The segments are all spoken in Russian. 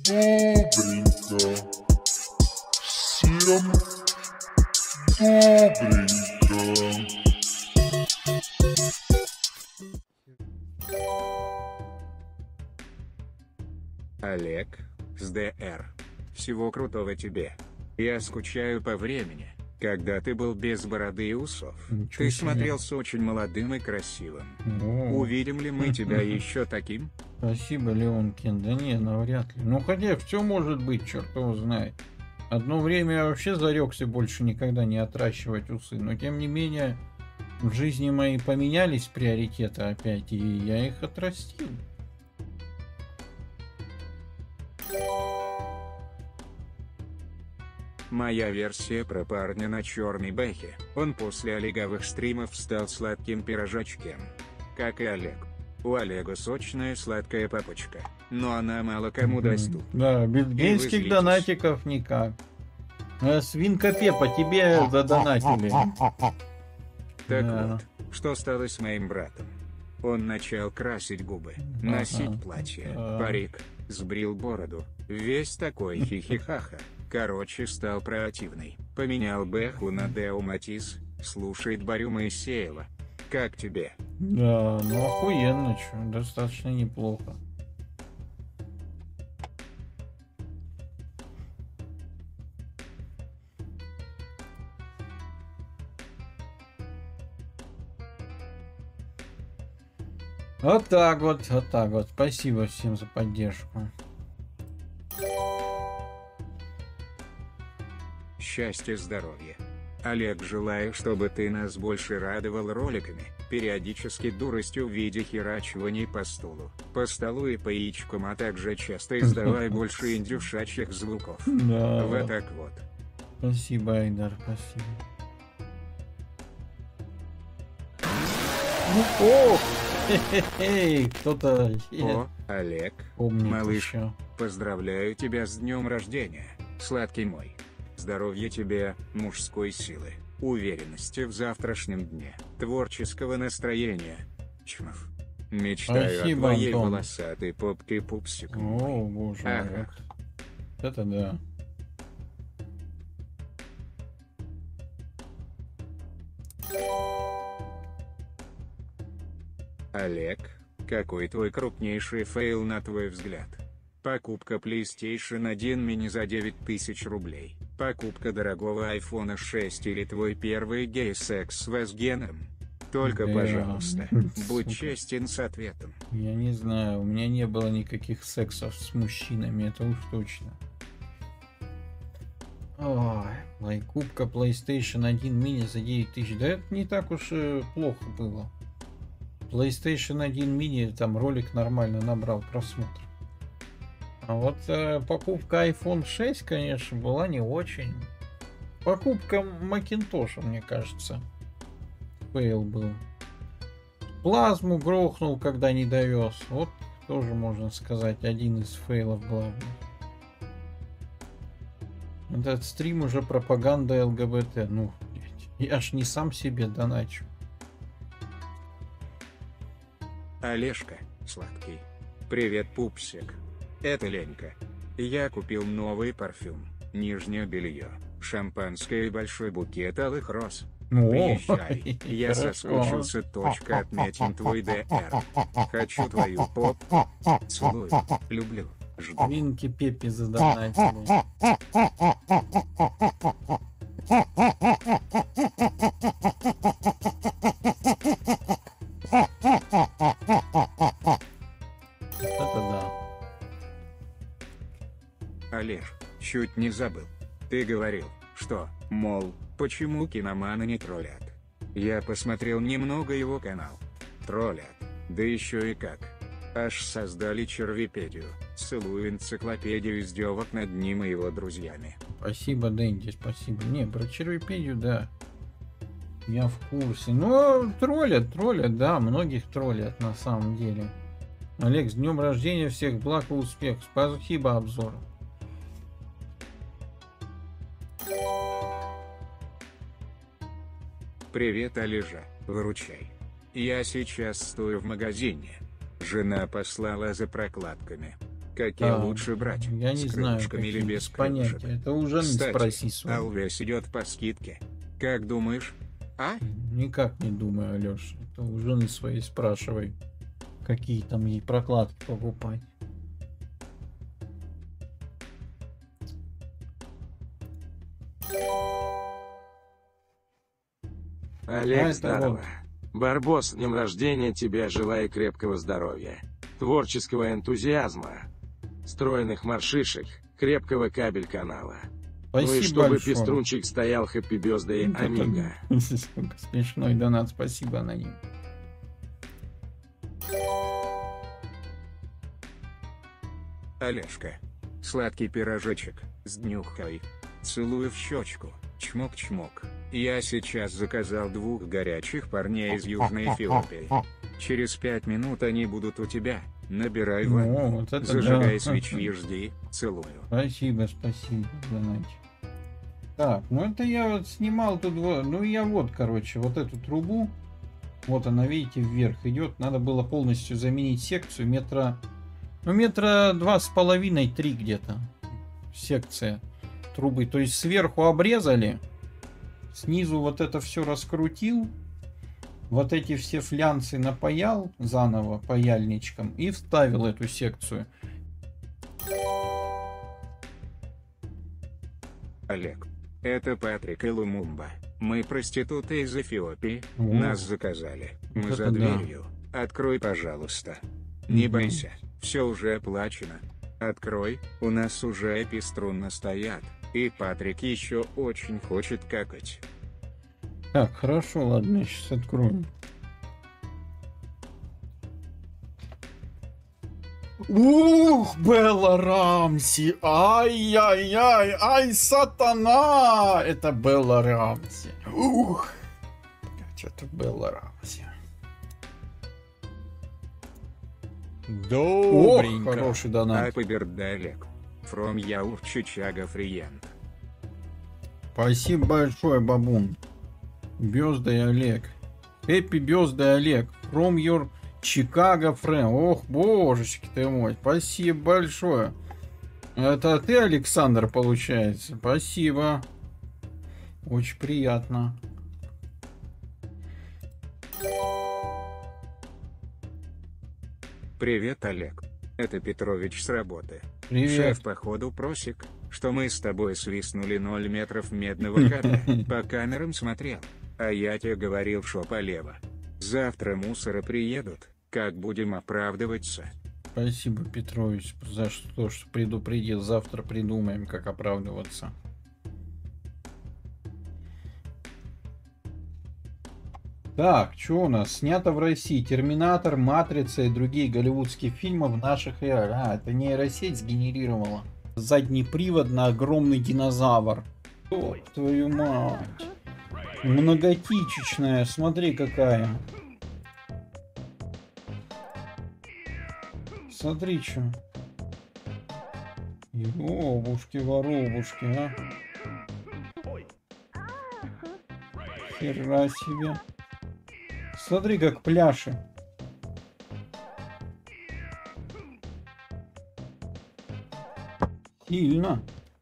Добренько. Всем добренько. Олег, с ДР. Всего крутого тебе. Я скучаю по времени, когда ты был без бороды и усов. Ничего Ты себе. смотрелся очень молодым и красивым. О. Увидим ли мы тебя еще таким? Спасибо, Леонкин. Да не, навряд ли. Ну, хотя все может быть, черт его знает. Одно время я вообще зарекся больше никогда не отращивать усы, но тем не менее в жизни моей поменялись приоритеты опять, и я их отрастил. Моя версия про парня на черной бэхе. Он после олеговых стримов стал сладким пирожочком. Как и Олег. У Олега сочная сладкая папочка, но она мало кому доступна. Да, без И вы гейских злитесь. донатиков никак. Свинка Пепа, тебе задонатили. Так Да. вот, что стало с моим братом? Он начал красить губы, носить платье, Да. парик, сбрил бороду, весь такой хихихаха. Короче, стал противный. Поменял бэху на Део Матис, слушает Борю Моисеева. Как тебе? Да, ну охуенно, чё, достаточно неплохо. Вот так вот, вот так вот. Спасибо всем за поддержку. Счастья, здоровья. Олег, желаю, чтобы ты нас больше радовал роликами, периодически дуростью в виде херачиваний по столу, по столу и по яичкам, а также часто издавай больше индюшачьих звуков. Да. Вот так вот. Спасибо, Айдар, спасибо. Ну, о! Хе-хе-хе, кто-то О, Олег, помнит малыш, еще. поздравляю тебя с днем рождения, сладкий мой. Здоровья тебе, мужской силы, уверенности в завтрашнем дне, творческого настроения. Чмов. Мечтаю Спасибо, о твоей Антон. волосатой попке, пупсик мой. О, боже мой. Ага. Вот это да. Олег, какой твой крупнейший фейл на твой взгляд? Покупка PlayStation 1 mini за 9000 рублей. Покупка дорогого iPhone 6 или твой первый гей-секс с Вазгеном? Только, Да. пожалуйста, будь Сука. честен с ответом. Я не знаю, у меня не было никаких сексов с мужчинами, это уж точно. Ой, кубка PlayStation 1 mini за 9000. Да это не так уж и плохо было. PlayStation 1 mini, там ролик нормально набрал просмотр. А вот покупка iPhone 6, конечно, была не очень. Покупка Макинтоша, мне кажется, фейл был. Плазму грохнул, когда не довез. Вот тоже, можно сказать, один из фейлов главных. Этот стрим уже пропаганда ЛГБТ. Ну, блядь, я ж не сам себе доначу. Олежка, сладкий. Привет, пупсик. Это Ленька. Я купил новый парфюм, нижнее белье, шампанское и большой букет алых роз. Ну, Приезжай, я хорошо. соскучился. Отметим твой ДР. Хочу твою поп. Целую, люблю, жду. Винки Пеппи задонатили. Это да. Олеж, чуть не забыл. Ты говорил, что, мол, почему киноманы не троллят? Я посмотрел немного его канал. Троллят, да еще и как. Аж создали червипедию, целую энциклопедию издевок над ним и его друзьями. Спасибо, Дэнди, спасибо. Не, про червипедию, да. Я в курсе. Ну, троллят, да, многих троллят на самом деле. Олег, с днем рождения, всех благ и успехов. Спасибо, обзор. Привет, Олежа, выручай. Я сейчас стою в магазине. Жена послала за прокладками. Какие лучше брать? Я не с знаю, крылышками или какие, без понятия. крылышек? Это уже не Кстати, спроси свой. Алвес идет по скидке. Как думаешь? А? Никак не думаю, Алёш. Это у жены своей спрашивай, какие там ей прокладки покупать. Олег, это здорово. вот. Барбос, с днем рождения тебя, желаю крепкого здоровья, творческого энтузиазма, стройных маршишек, крепкого кабель-канала. Спасибо Ну и чтобы большое. пеструнчик стоял, хэппи бёздэй, амиго. Сколько смешной донат, спасибо на ним. Олежка. Сладкий пирожочек с днюхой. Целую в щечку. Чмок-чмок. Я сейчас заказал 2 горячих парней из Южной Эфиопии. Через 5 минут они будут у тебя. Набирай Ну, ванну. вот это Зажигай да. свечи, жди. Целую. Спасибо донатик. Так, ну это я вот снимал тут, ну я вот, короче, вот эту трубу, вот она, видите, вверх идет. Надо было полностью заменить секцию метра 2,5-3 где-то. Секция трубы. То есть сверху обрезали, снизу вот это все раскрутил, вот эти все флянцы напаял заново паяльничком и вставил эту секцию. Олег. Это Патрик и Лумумба. Мы проституты из Эфиопии. О. Нас заказали. Мы Вот за это да. дверью. Открой, пожалуйста. Не Мгм. бойся. Все уже оплачено. Открой. У нас уже пеструнно стоят. И Патрик еще очень хочет какать. Так, хорошо, ладно, я сейчас открою. Ух, Белла Рамси! Ай-яй-яй! Ай, сатана! Это Белла Рамси. Ух! Что-то Белла Рамси. Ох, хороший донат. Happy birthday, Олег. From your Chicago friend. Спасибо большое, бабун. Бёздай, Олег. Happy birthday, Олег. From your Chicago friend. Ох, божечки ты мой. Спасибо большое. Это ты, Александр, получается? Спасибо. Очень приятно. Привет, Олег. Это Петрович с работы. Привет. Шеф, походу, просек, что мы с тобой свистнули 0 метров медного кабеля. По камерам смотрел. А я тебе говорил, что полево. Завтра мусоры приедут. Как будем оправдываться? Спасибо, Петрович, за что предупредил. Завтра придумаем, как оправдываться. Так, что у нас? Снято в России. Терминатор, Матрица и другие голливудские фильмы в наших реалиях. А, это нейросеть сгенерировала. Задний привод на огромный динозавр. Ой, твою мать. Многотичечная, смотри какая. Смотри, что. Ёбушки-воробушки, а. Хера себе. Смотри, как пляшет. Сильно.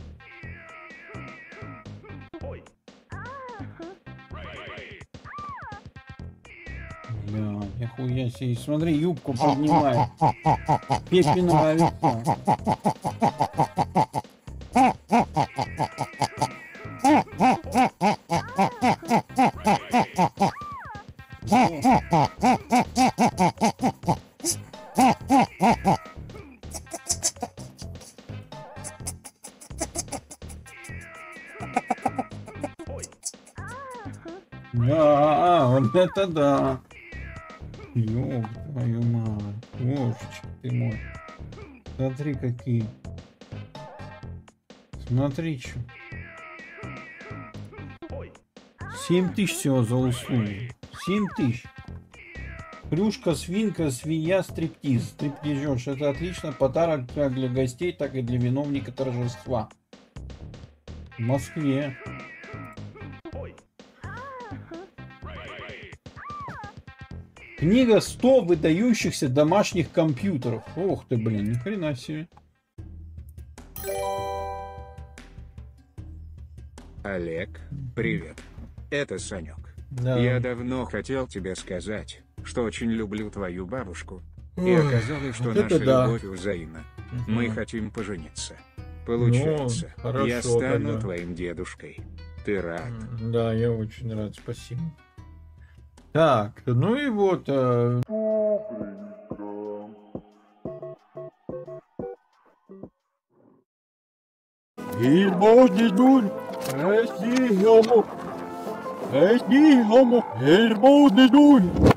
Бля, нихуя себе. Смотри, юбку поднимает. Пепе нравится. Да, вот это да. Ёб твою мать. Божечки ты мой. Смотри какие. Смотри, что. 7000 всего за услугу. 7000. Плюшка, свинка, свинья, стриптиз. Стриптизерш. Это отлично подарок как для гостей, так и для виновника торжества. В Москве. Книга 100 выдающихся домашних компьютеров. Ох ты, блин, ни хрена себе. Олег, привет. Это Санек. Да. Я давно хотел тебе сказать, что очень люблю твою бабушку. И Ой, оказалось, что вот это наша да. любовь взаимна. Мгм. Мы хотим пожениться. Получается, Ну, хорошо я стану тогда. твоим дедушкой. Ты рад? Да, я очень рад, спасибо. Так, ну и вот. Hermoso,